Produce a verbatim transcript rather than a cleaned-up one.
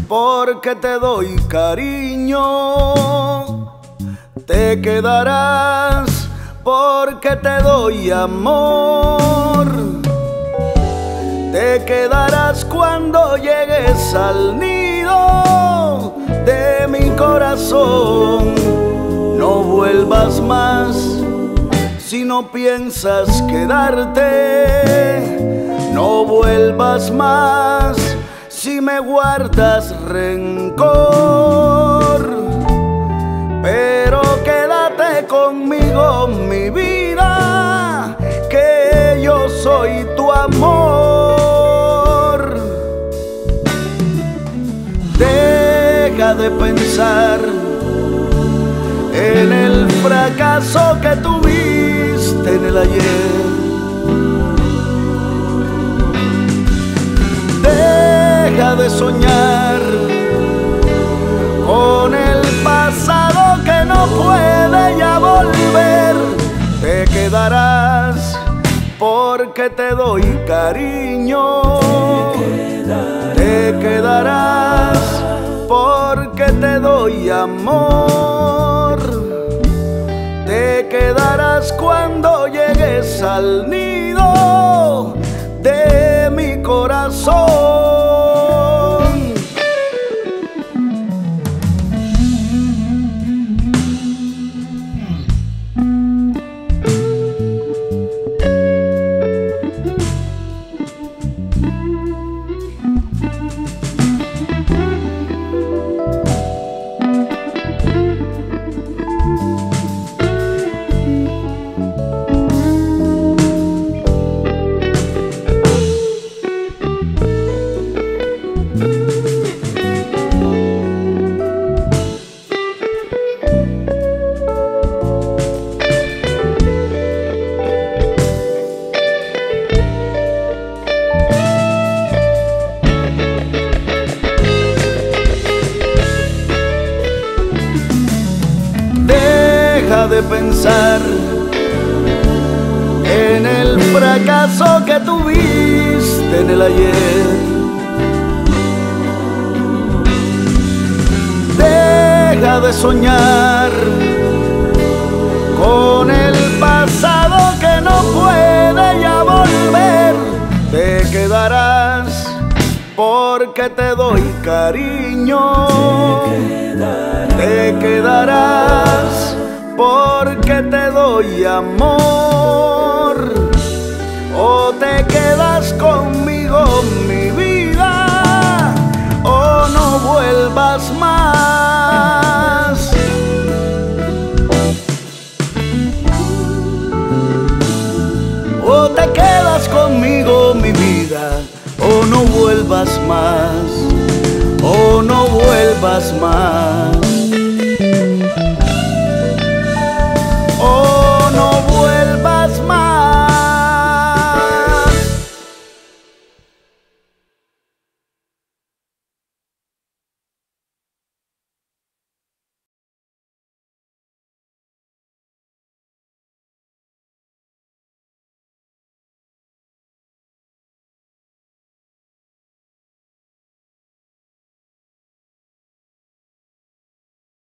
porque te doy cariño. Te quedarás porque te doy amor. Te quedarás cuando llegues al nido de mi corazón. No vuelvas más si no piensas quedarte. No vuelvas más si me guardas rencor. Pero quédate conmigo, mi vida, que yo soy tu amor. Deja de pensar en el fracaso que tuviste en el ayer. Deja de soñar con el pasado que no puede ya volver. Te quedarás porque te doy cariño. Te quedarás porque te doy amor. Te quedarás cuando llegues al nido de mi corazón. Deja de pensar en el fracaso que tuviste en el ayer. Deja de soñar con el pasado que no puede ya volver. Te quedarás porque te doy cariño. Te quedarás porque te doy amor. O te quedas conmigo, mi vida, o no vuelvas más. O te quedas conmigo, mi vida, o no vuelvas más, o no vuelvas más.